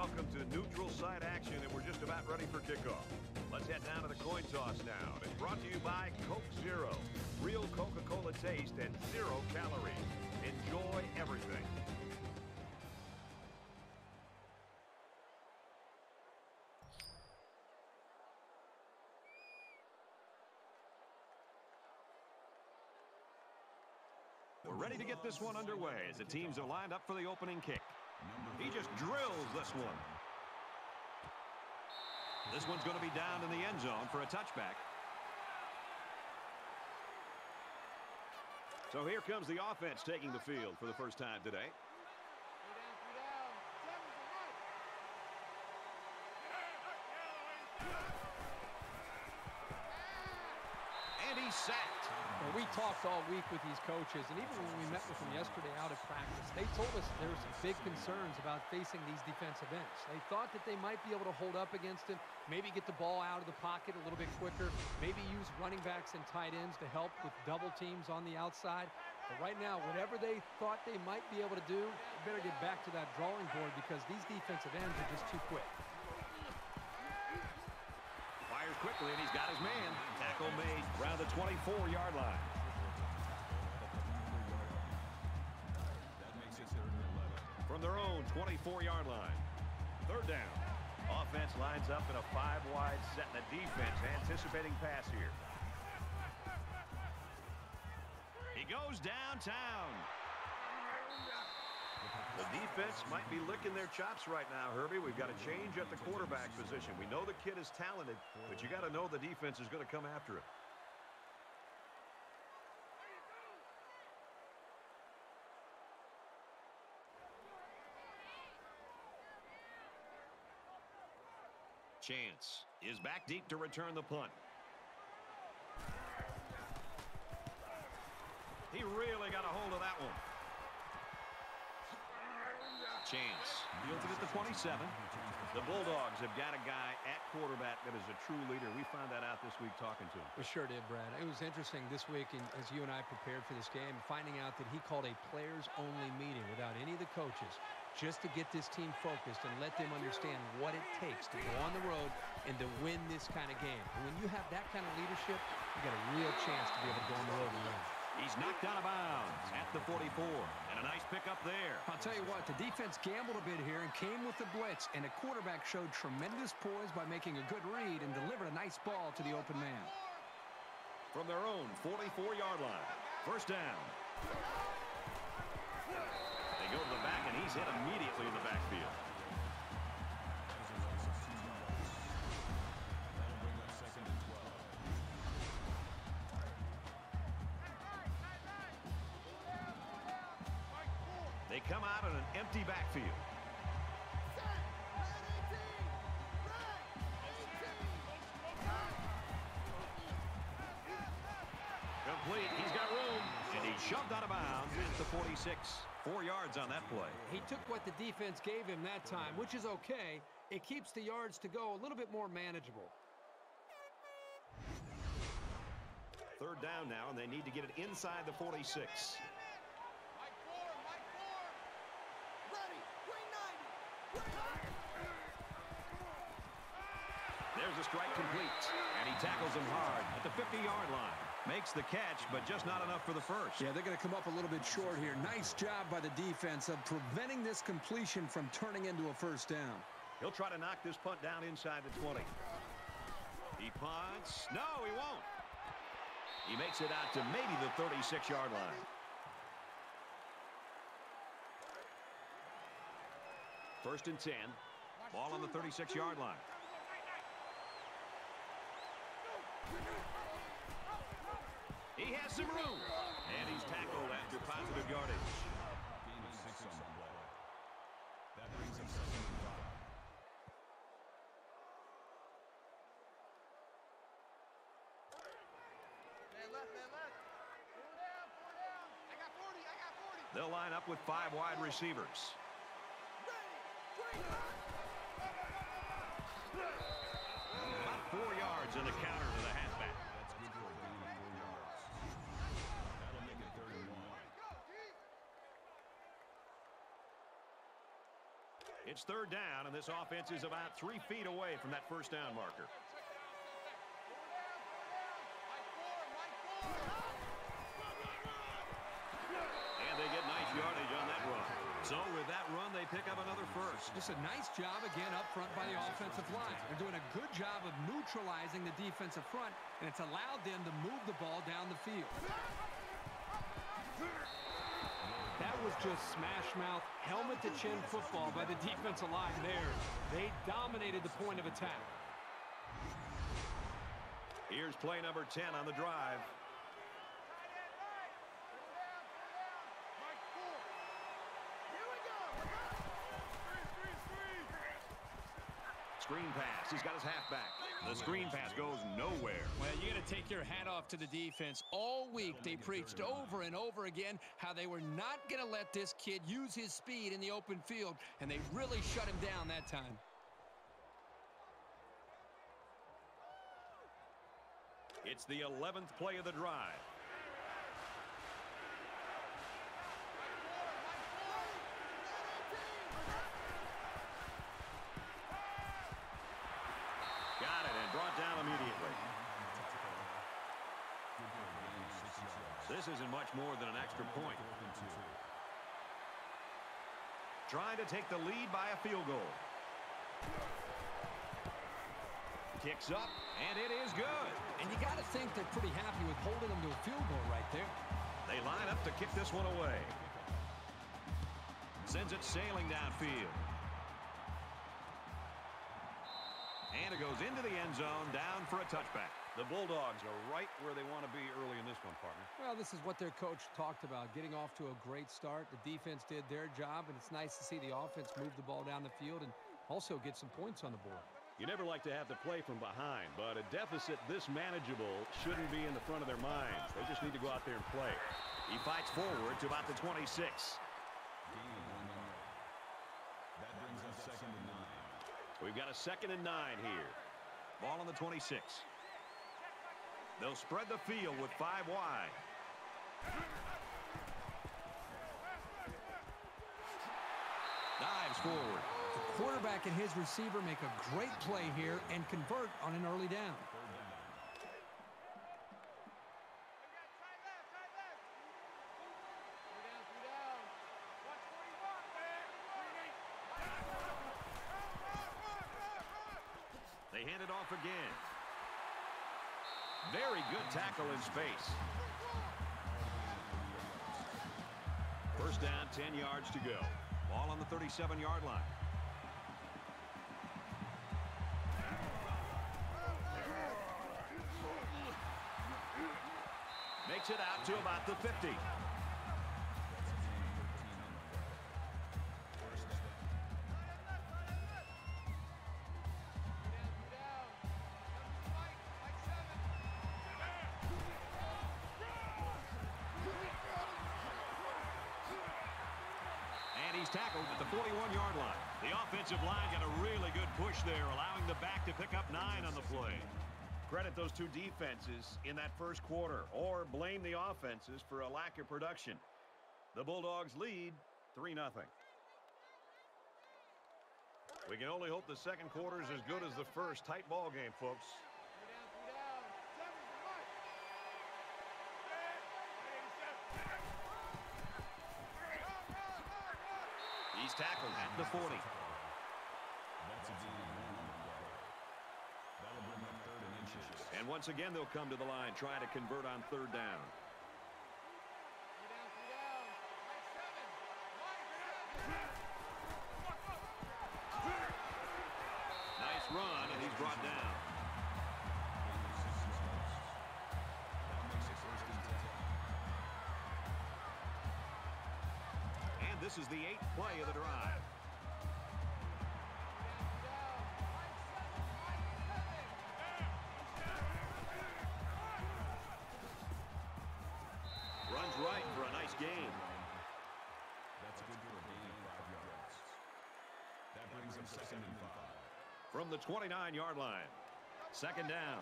welcome to neutral site action, and we're just about ready for kickoff. Let's head down to the coin toss now. It's brought to you by Coke Zero. Real Coca-Cola taste and 0 calories. Enjoy everything. We're ready to get this one underway as the teams are lined up for the opening kick. He just drills this one. This one's going to be down in the end zone for a touchback. So here comes the offense taking the field for the first time today. And he's sacked. Well, we talked all week with these coaches, and even when we met with them yesterday out at practice, they told us there were some big concerns about facing these defensive ends. They thought that they might be able to hold up against him, maybe get the ball out of the pocket a little bit quicker, maybe use running backs and tight ends to help with double teams on the outside. But right now, whatever they thought they might be able to do, they better get back to that drawing board because these defensive ends are just too quick. Fires quickly, and he's got his man. Tackle made around the 24-yard line. From their own 24-yard line. Third down. Offense lines up in a 5-wide set, and the defense anticipating pass here. He goes downtown. The defense might be licking their chops right now, Herbie. We've got a change at the quarterback position. We know the kid is talented, but you got to know the defense is going to come after him. Chance is back deep to return the punt. He really got a hold of that one. Chance fields it at the 27. The Bulldogs have got a guy at quarterback that is a true leader. We found that out this week talking to him. We sure did, Brad. It was interesting this week as you and I prepared for this game, finding out that he called a players-only meeting without any of the coaches just to get this team focused and let them understand what it takes to go on the road and to win this kind of game. And when you have that kind of leadership, you got a real chance to be able to go on the road and win. He's knocked out of bounds at the 44. And a nice pickup there. I'll tell you what, the defense gambled a bit here and came with the blitz, and the quarterback showed tremendous poise by making a good read and delivered a nice ball to the open man. From their own 44-yard line. First down. They go to the back, and he's hit immediately in the backfield. They come out in an empty backfield. Complete. He's got room. And he shoved out of bounds at the 46. 4 yards on that play. He took what the defense gave him that time, which is okay. It keeps the yards to go a little bit more manageable. Third down now, and they need to get it inside the 46. There's a strike complete, and he tackles him hard at the 50-yard line. Makes the catch, but just not enough for the first. Yeah, they're going to come up a little bit short here. Nice job by the defense of preventing this completion from turning into a first down. He'll try to knock this punt down inside the 20. He punts. No, he won't. He makes it out to maybe the 36-yard line. First and 10. Ball on the 36-yard line. He has some room. And he's tackled after positive yardage. Gain of 6 on the play. That brings him 2nd and 5. Man left. 4 down. I got 40. They'll line up with 5 wide receivers. About 4 yards in the counter to the halfback. That's good for a gain of 4 yards. That'll make it 3rd and 1. It's third down, and this offense is about 3 feet away from that first down marker. And they get nice yardage on that run. So with that run, they pick up another first. Just a nice job again up front by the offensive line. They're doing a good job of neutralizing the defensive front, and it's allowed them to move the ball down the field. That was just smash-mouth, helmet-to-chin football by the defensive line there. They dominated the point of attack. Here's play number 10 on the drive. Screen pass. He's got his halfback. The screen pass goes nowhere. Well, you got to take your hat off to the defense. All week they preached over and over again how they were not going to let this kid use his speed in the open field, and they really shut him down that time. It's the 11th play of the drive. Got it and brought down immediately. This isn't much more than an extra point. Trying to take the lead by a field goal. Kicks up, and it is good. And you got to think they're pretty happy with holding them to a field goal right there. They line up to kick this one away. Sends it sailing downfield. And it goes into the end zone, down for a touchback. The Bulldogs are right where they want to be early in this one, partner. Well, this is what their coach talked about, getting off to a great start. The defense did their job, and it's nice to see the offense move the ball down the field and also get some points on the board. You never like to have to play from behind, but a deficit this manageable shouldn't be in the front of their minds. They just need to go out there and play. He fights forward to about the 26. That brings up 2nd and 9. We've got a 2nd and 9 here. Ball on the 26. They'll spread the field with 5 wide. Dives forward. The quarterback and his receiver make a great play here and convert on an early down. They hand it off again. Very good tackle in space. First down, 10 yards to go. Ball on the 37-yard line. Makes it out to about the 50. And he's tackled at the 41-yard line. The offensive line got a really good push there, allowing the back to pick up 9 on the play. Credit those two defenses in that first quarter, or blame the offenses for a lack of production. The Bulldogs lead 3-0. We can only hope the second quarter is as good as the first. Tight ball game, folks. He's tackled at the 40. That's a D1 on the play. That'll bring up 3rd and inches. And once again, they'll come to the line, trying to convert on 3rd down. Nice run, and he's brought down. That makes it 1st and 10. And this is the 8th play of the drive. Runs right for a nice gain. That's good for a gain of 5 yards. That brings up 2nd and 5. From the 29-yard line. 2nd down.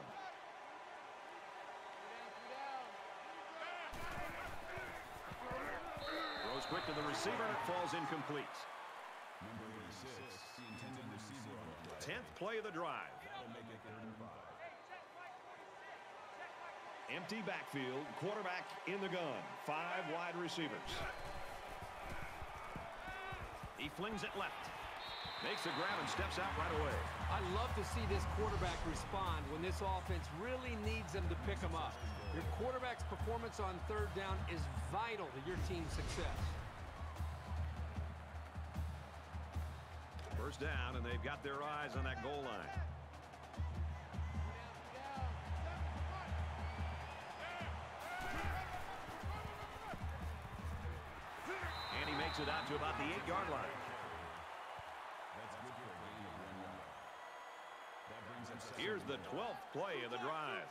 Throws quick to the receiver, and it falls incomplete. Number 86, the intended receiver on the play. 10th play of the drive. That'll make it 3rd and 5. Empty backfield, quarterback in the gun. 5 wide receivers. He flings it left. Makes the grab and steps out right away. I love to see this quarterback respond when this offense really needs them to pick them up. Your quarterback's performance on 3rd down is vital to your team's success. First down, and they've got their eyes on that goal line. And he makes it out to about the 8-yard line. That's good for a gain of 1 yard. That brings him second. Here's the 12th play of the drive.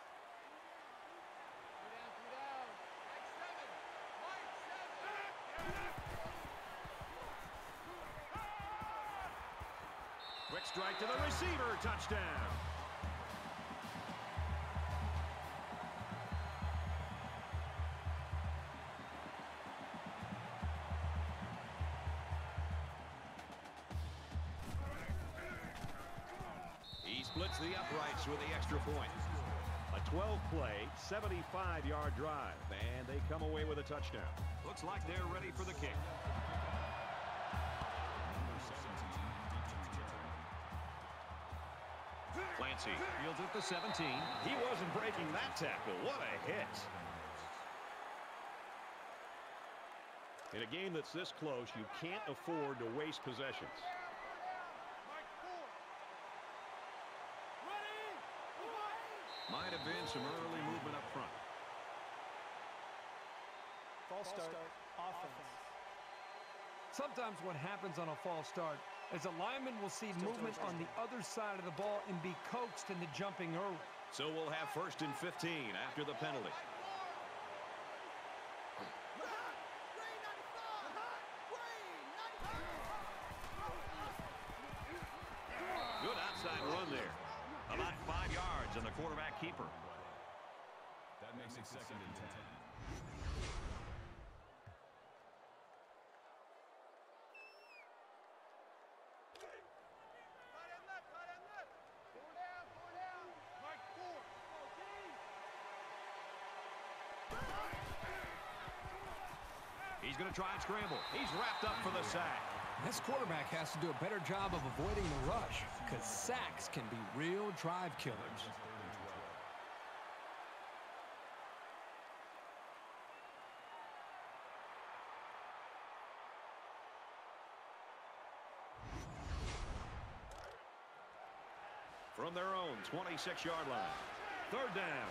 Quick strike to the receiver. Touchdown. He splits the uprights with the extra point. A 12-play, 75-yard drive, and they come away with a touchdown. Looks like they're ready for the kick. Clancy fields at the 17. He wasn't breaking that tackle. What a hit. In a game that's this close, you can't afford to waste possessions. Might have been some early movement up front. False start, offense. Sometimes what happens on a false start is a lineman will see movement on the other side of the ball and be coaxed into jumping early. So we'll have 1st and 15 after the penalty. Good outside run there. About 5 yards on the quarterback keeper. That makes it 2nd and 10. He's going to try and scramble. He's wrapped up for the sack. This quarterback has to do a better job of avoiding the rush because sacks can be real drive killers. From their own 26-yard line. 3rd down.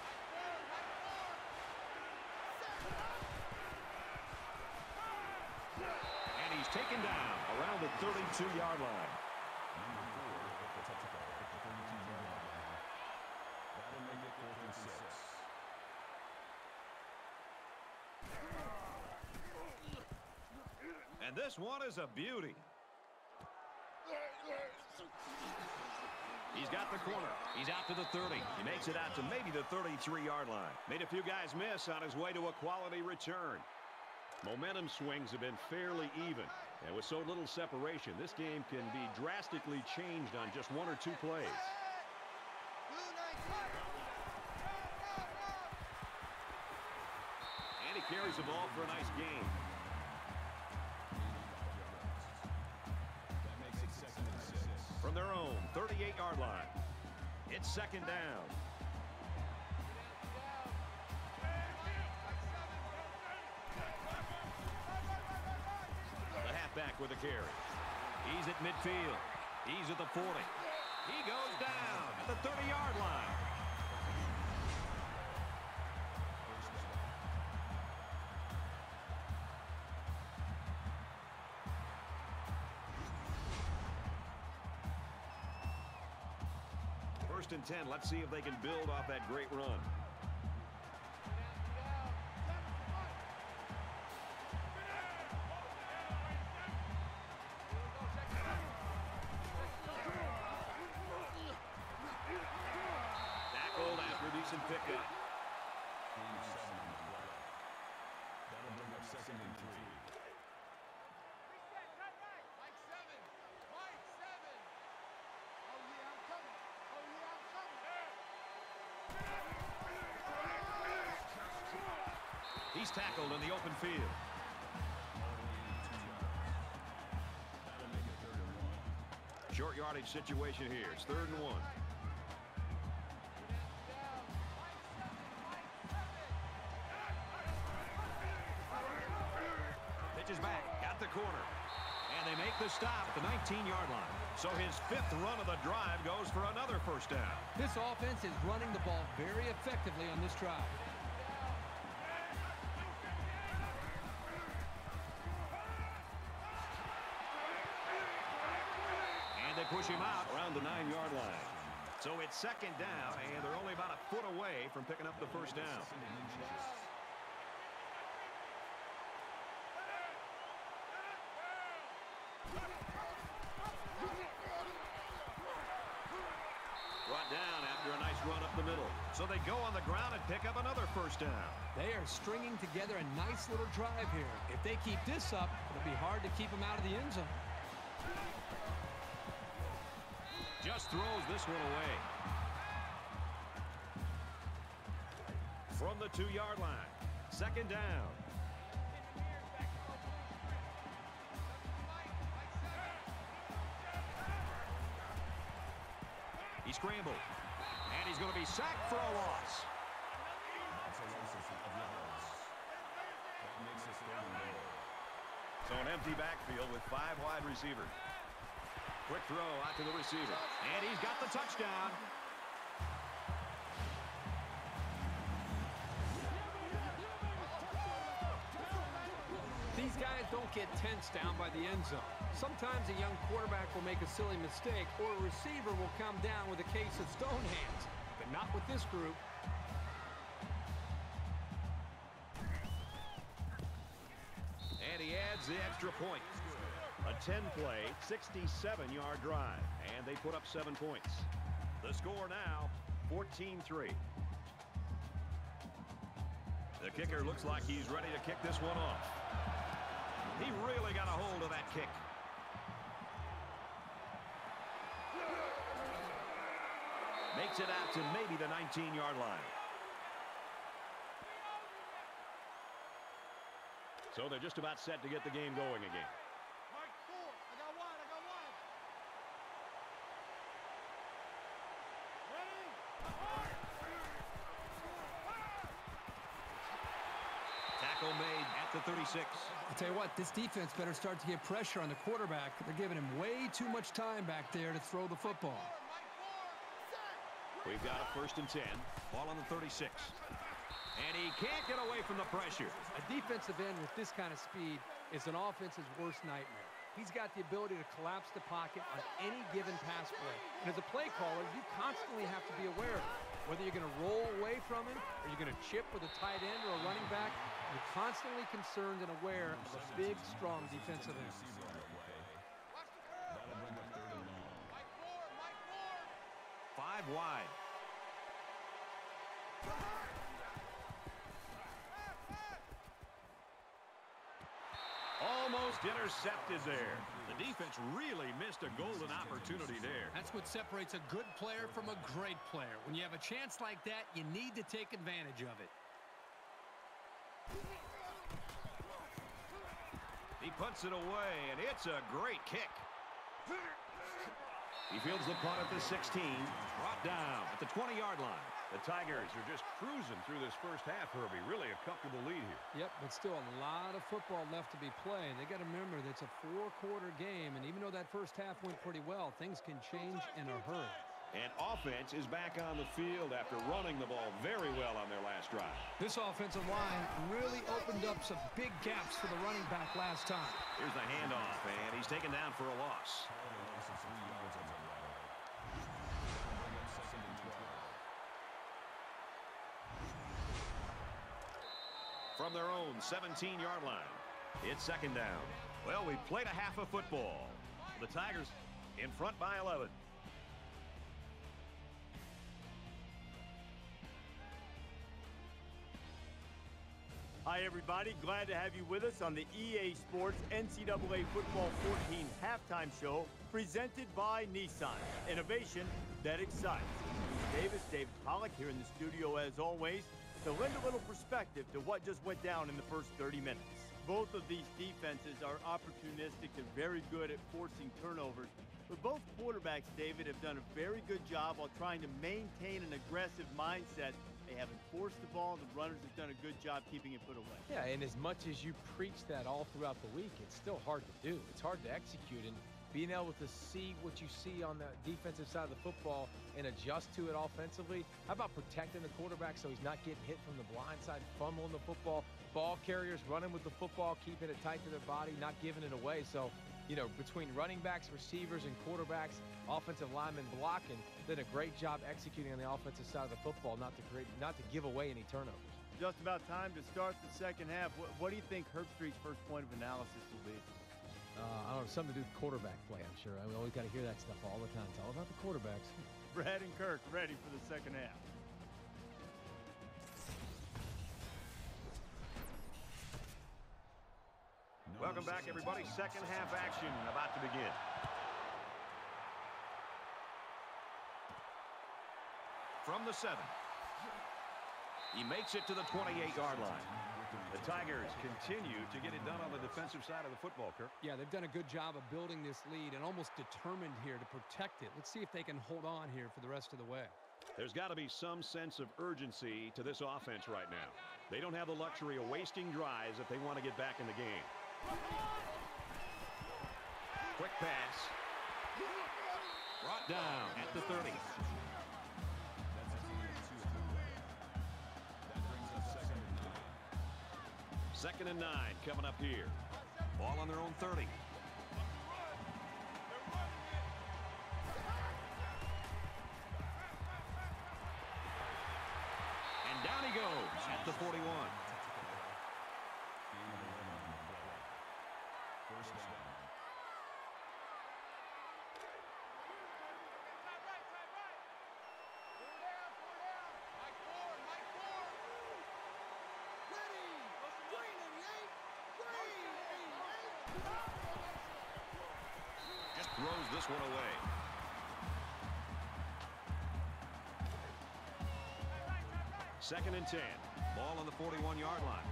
And he's taken down around the 32-yard line. Number 4 at the touchdown at the 32-yard line. That'll make it 4th and 6. And this one is a beauty. He's got the corner. He's out to the 30. He makes it out to maybe the 33-yard line. Made a few guys miss on his way to a quality return. Momentum swings have been fairly even. And with so little separation, this game can be drastically changed on just 1 or 2 plays. And he carries the ball for a nice gain. That makes it 2nd and 6. From their own 38-yard line. It's 2nd down. The halfback with a carry. He's at midfield. He's at the 40. He goes down at the 30-yard line. First and 10. Let's see if they can build off that great run. Tackled after a decent pickup. Gain of 7 on the play. That'll bring up 2nd and 3. He's tackled in the open field. Short yardage situation here. It's 3rd and 1. Pitches back at the corner. And they make the stop at the 19-yard line. So his 5th run of the drive goes for another first down. This offense is running the ball very effectively on this drive. And they push him out around the 9-yard line. So it's 2nd down, and they're only about a foot away from picking up the first down. Brought down after a nice run up the middle. So they go on the ground and pick up another first down. They are stringing together a nice little drive here. If they keep this up, it'll be hard to keep them out of the end zone. Just throws this one away. From the 2-yard line. 2nd down. He scrambled. And he's going to be sacked for a loss. So an empty backfield with 5 wide receivers. Quick throw out to the receiver. And he's got the touchdown. These guys don't get tensed down by the end zone. Sometimes a young quarterback will make a silly mistake, or a receiver will come down with a case of stone hands. But not with this group. And he adds the extra point. A 10-play, 67-yard drive. And they put up 7 points. The score now, 14-3. The kicker looks like he's ready to kick this one off. He really got a hold of that kick. Makes it out to maybe the 19-yard line. So they're just about set to get the game going again. Tackle made at the 36. I'll tell you what, this defense better start to get pressure on the quarterback. They're giving him way too much time back there to throw the football. We've got a 1st and 10. Ball on the 36. And he can't get away from the pressure. A defensive end with this kind of speed is an offense's worst nightmare. He's got the ability to collapse the pocket on any given pass play. And as a play caller, you constantly have to be aware of it. Whether you're going to roll away from him or you're going to chip with a tight end or a running back, you're constantly concerned and aware of a big, strong defensive end. 5 wide. Almost intercepted there. The defense really missed a golden opportunity there. That's what separates a good player from a great player. When you have a chance like that, you need to take advantage of it. He punts it away, and it's a great kick. He fields the punt at the 16, brought down at the 20-yard line. The Tigers are just cruising through this first half, Herbie. Really a comfortable lead here. Yep, but still a lot of football left to be played. They got to remember that's a 4-quarter game, and even though that first half went pretty well, things can change in a hurry. And offense is back on the field after running the ball very well on their last drive. This offensive line really opened up some big gaps for the running back last time. Here's the handoff, and he's taken down for a loss. From their own 17-yard line, it's 2nd down. Well, we played a half of football. The Tigers in front by 11. Hi, everybody. Glad to have you with us on the EA Sports NCAA Football 14 halftime show presented by Nissan. Innovation that excites. Davis, David Pollack here in the studio as always. to lend a little perspective to what just went down in the first 30 minutes. Both of these defenses are opportunistic and very good at forcing turnovers, but both quarterbacks, David, have done a very good job while trying to maintain an aggressive mindset. They haven't forced the ball, and the runners have done a good job keeping it put away. Yeah, and as much as you preach that all throughout the week, it's still hard to do. It's hard to execute, and being able to see what you see on the defensive side of the football and adjust to it offensively. How about protecting the quarterback so he's not getting hit from the blind side, fumbling the football, ball carriers running with the football, keeping it tight to their body, not giving it away. So, you know, between running backs, receivers, and quarterbacks, offensive linemen blocking, did a great job executing on the offensive side of the football, not to give away any turnovers. Just about time to start the second half. What do you think Herbstreit's first point of analysis will be? I don't know, something to do with quarterback play, I'm sure. We always got to hear that stuff all the time. It's all about the quarterbacks. Brad and Kirk ready for the second half. Welcome back, everybody. Second half action about to begin. From the 7. He makes it to the 28-yard line. The Tigers continue to get it done on the defensive side of the football, Kirk. Yeah, they've done a good job of building this lead and almost determined here to protect it. Let's see if they can hold on here for the rest of the way. There's got to be some sense of urgency to this offense right now. They don't have the luxury of wasting drives if they want to get back in the game. Quick pass. Brought down at the 30. Second and 9 coming up here. Ball on their own 30. And down he goes at the 41. First down. Just throws this one away. Second and 10. Ball on the 41-yard line.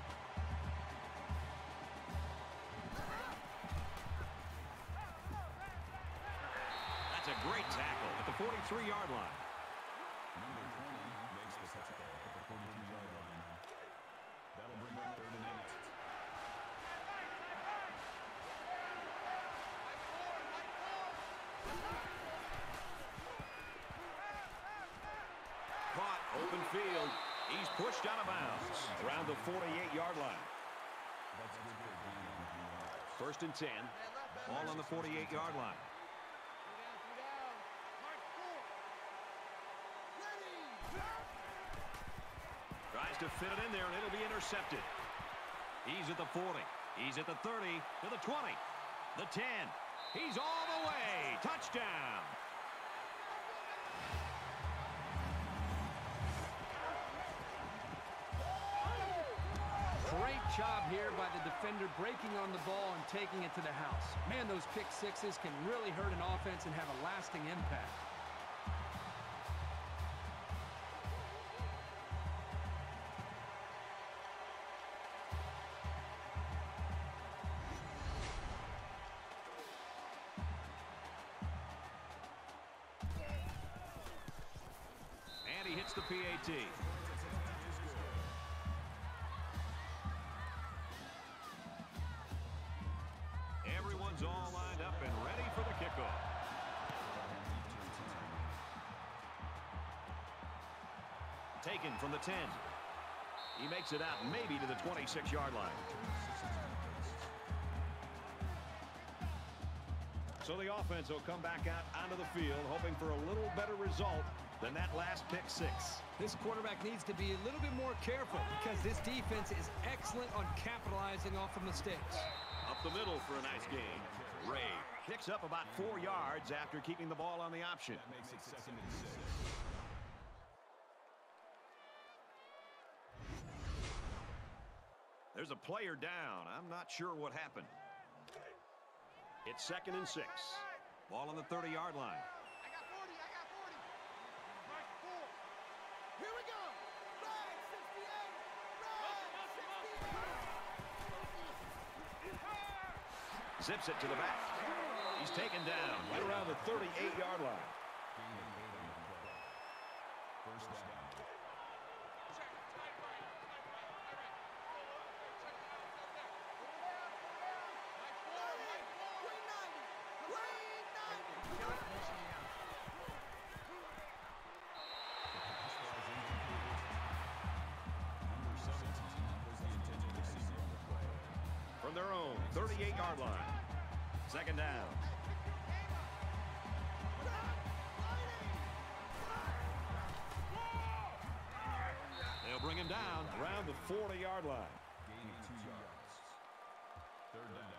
That's a great tackle at the 43-yard line. Number 20 makes the tackle at the 42-yard line. That'll bring up 3rd and 8. Caught, open field. He's pushed out of bounds around the 48-yard line. First and 10. Ball on the 48-yard line. Tries to fit it in there, and it'll be intercepted. He's at the 40. He's at the 30, to the 20, the 10. He's all the way. Touchdown. Great job here by the defender breaking on the ball and taking it to the house. Man, those pick sixes can really hurt an offense and have a lasting impact. And he hits the PAT. Everyone's all lined up and ready for the kickoff. Taken from the 10. He makes it out maybe to the 26-yard line. So the offense will come back out onto the field hoping for a little better result than that last pick six. This quarterback needs to be a little bit more careful because this defense is excellent on capitalizing off of mistakes. Up the middle for a nice game. Ray picks up about 4 yards after keeping the ball on the option. That makes it 2nd and 6. There's a player down. I'm not sure what happened. It's 2nd and 6. Ball on the 30-yard line. I got 40. I got 40. Mark 4. Here we go. 5, 6, Zips it to the back. He's taken down right around the 38-yard line. First down. From their own 38-yard line. Second down. They'll bring him down around the 40-yard line. Gain of 2 yards. Third down.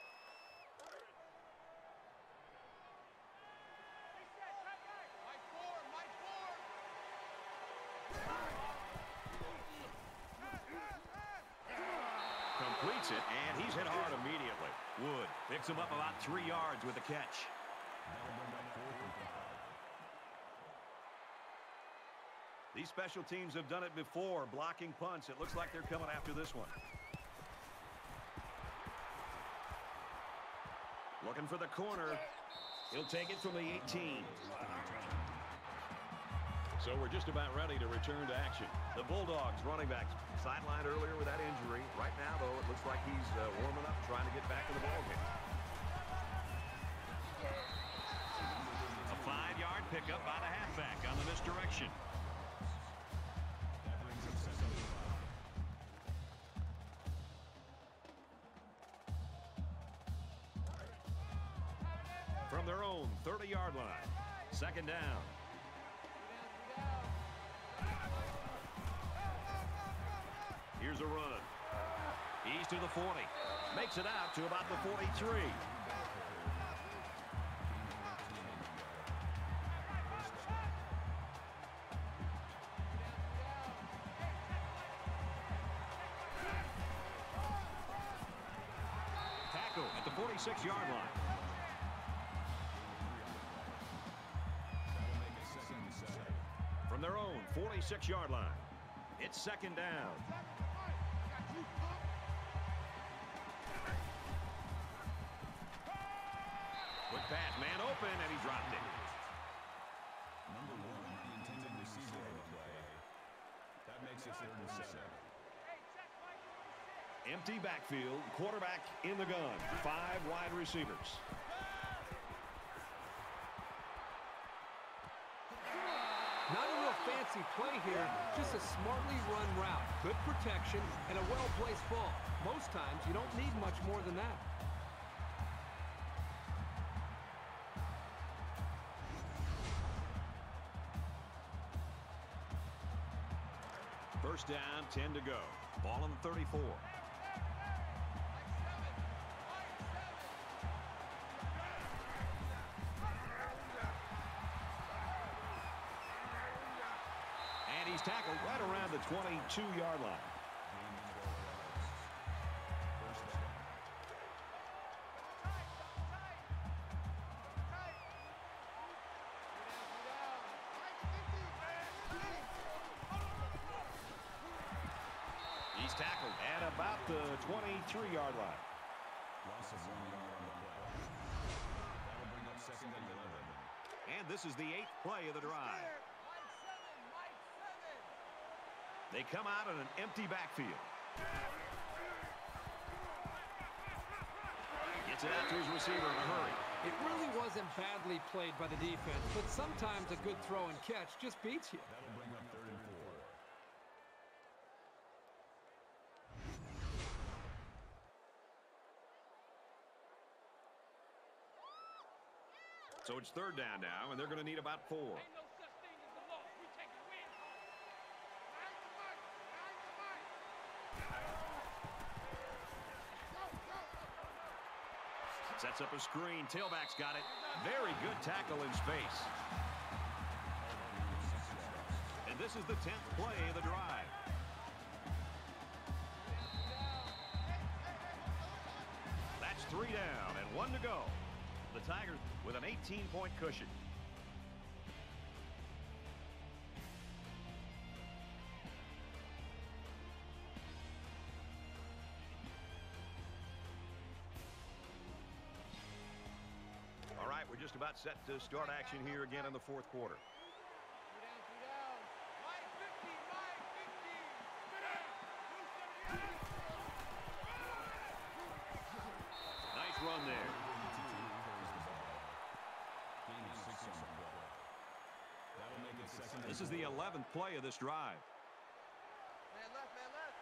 Completes it, and he's hit hard immediately. Wood picks him up about 3 yards with the catch. That'll bring up 4th and 5. These special teams have done it before, blocking punts. It looks like they're coming after this one. Looking for the corner. He'll take it from the 18. So we're just about ready to return to action. The Bulldogs running back sidelined earlier with that injury. Right now, though, it looks like he's warming up, trying to get back in the ballgame. A 5-yard pickup by the halfback on the misdirection. That brings up 7 and 5. From their own 30-yard line. Second down. Here's a run. He's to the 40. Makes it out to about the 43. Tackle at the 46-yard line. That'll make it 2nd and 7. From their own 46-yard line. It's second down. Quick pass, man open, and he dropped it. Number 1, the intended receiver on the play. That makes it 3rd and 7. Empty backfield, quarterback in the gun. 5 wide receivers. Not a real fancy play here, just a smartly run route. Good protection and a well-placed ball. Most times, you don't need much more than that. First down, 10 to go. Ball on the 34. And he's tackled right around the 22-yard line. He's tackled at about the 23-yard line. Loss of 1 yard on the play. That'll bring up 2nd and 11. And this is the 8th play of the drive. They come out in an empty backfield. Gets it out to his receiver in a hurry. It really wasn't badly played by the defense, but sometimes a good throw and catch just beats you. That'll bring up 3rd and 4. So it's third down now, and they're going to need about 4. Sets up a screen. Tailback's got it. Very good tackle in space. And this is the 10th play of the drive. That's 3 down and 1 to go. The Tigers with an 18-point cushion. just about set to start action here again in the fourth quarter. Nice run there. This is the 11th play of this drive. Man left, man left.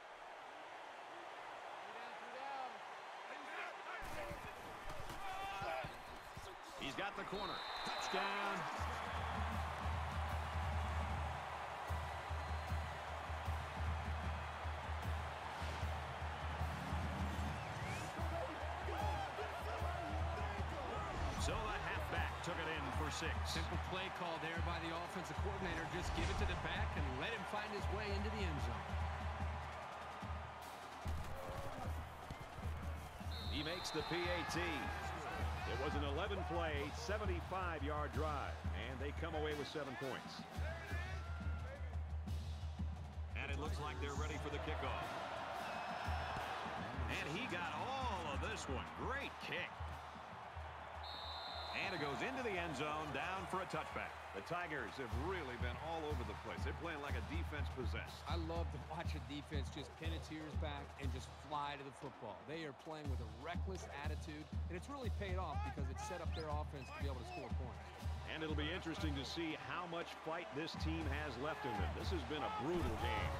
He's got the corner. Touchdown. So the halfback took it in for 6. Simple play call there by the offensive coordinator. Just give it to the back and let him find his way into the end zone. He makes the PAT. It was an 11-play, 75-yard drive, and they come away with 7 points. And it looks like they're ready for the kickoff. And he got all of this one. Great kick. And it goes into the end zone, down for a touchback. The Tigers have really been all over the place. They're playing like a defense possessed. I love to watch a defense just pin its ears back and just fly to the football. They are playing with a reckless attitude, and it's really paid off because it set up their offense to be able to score points. And it'll be interesting to see how much fight this team has left in them. This has been a brutal game.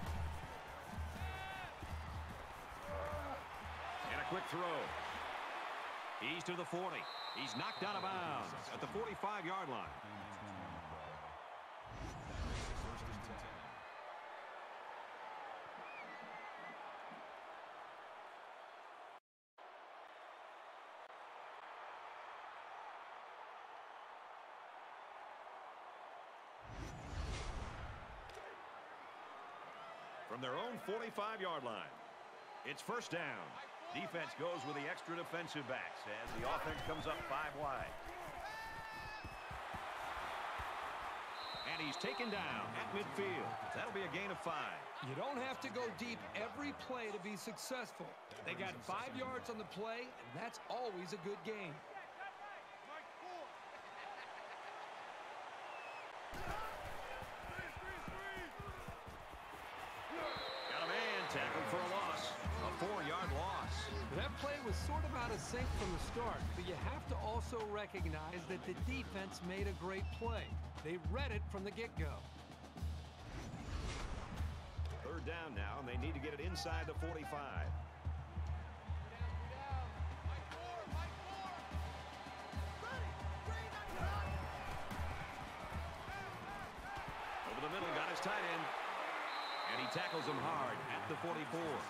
And a quick throw. He's to the 40. He's knocked out of bounds at the 45-yard line. From their own 45-yard line, it's first down. Defense goes with the extra defensive backs as the offense comes up 5 wide. And he's taken down at midfield. That'll be a gain of 5. You don't have to go deep every play to be successful. They got 5 yards on the play, and that's always a good gain. Got a man tackled for a loss. A 4-yard loss. That play was sort of out of sync from the start, but you have to also recognize that the defense made a great play. They read it from the get-go. Third down now, and they need to get it inside the 45. Over the middle, got his tight end. And he tackles him hard at the 44.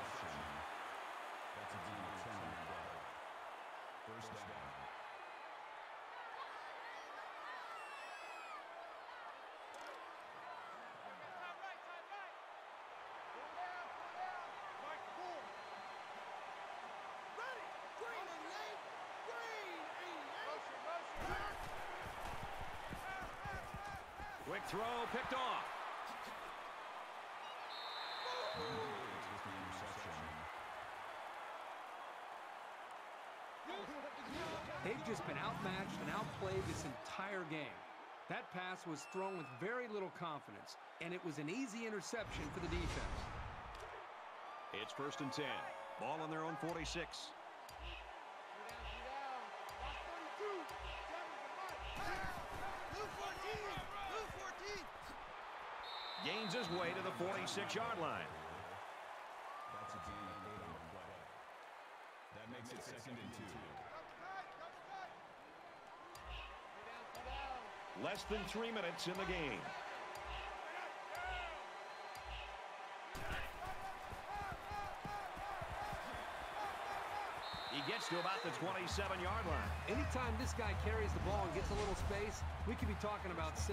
First down. Quick throw, picked off. They've just been outmatched and outplayed this entire game. That pass was thrown with very little confidence, and it was an easy interception for the defense. It's first and 10. Ball on their own 46. Gains his way to the 46-yard line. That's a gain of 8 on the play. That makes it second and 2. Less than 3 minutes in the game. He gets to about the 27-yard line. Anytime this guy carries the ball and gets a little space, we could be talking about 6.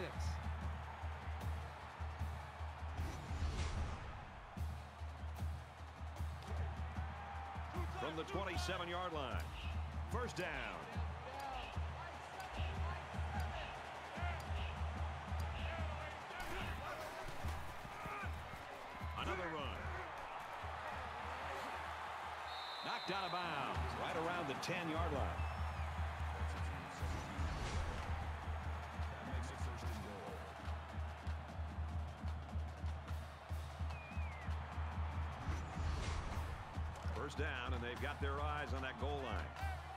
From the 27-yard line. First down. Another run. Knocked out of bounds right around the 10-yard line. First down, and they've got their eyes on that goal line.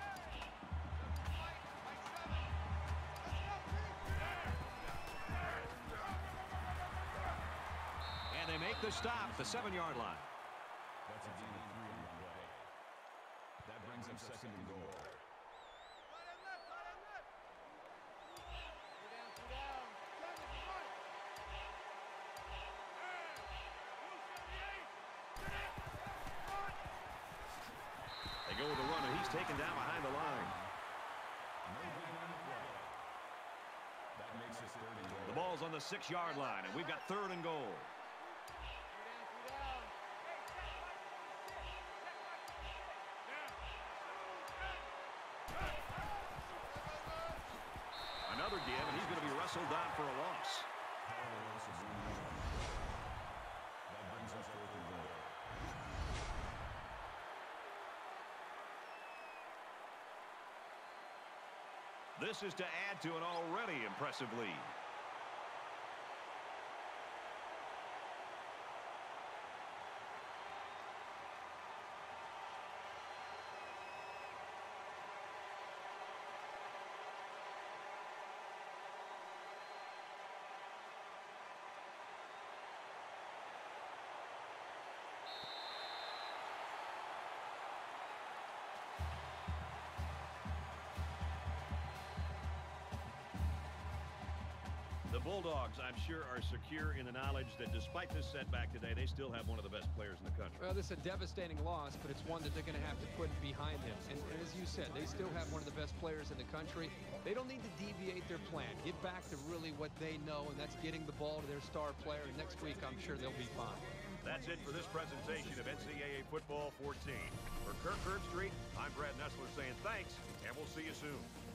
And they make the stop, the 7-yard line. That's a gain of 3 on the play. That brings up second and goal. They go with the run, and he's taken down behind the line. No gain on the play. That makes it third and goal. The ball's on the 6-yard line, and we've got third and goal. Another give, and he's going to be wrestled down for a loss. That brings us fourth and goal. This is to add to an already impressive lead. The Bulldogs, I'm sure, are secure in the knowledge that despite this setback today, they still have one of the best players in the country. Well, this is a devastating loss, but it's one that they're going to have to put behind them. And as you said, they still have one of the best players in the country. They don't need to deviate their plan. Get back to really what they know, and that's getting the ball to their star player. And next week, I'm sure they'll be fine. That's it for this presentation of NCAA Football 14. For Kirk Herbstreit, I'm Brad Nessler saying thanks, and we'll see you soon.